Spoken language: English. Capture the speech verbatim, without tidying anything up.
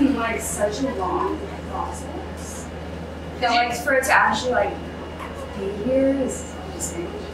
been like such a long process. That like for it to actually like be here is insane.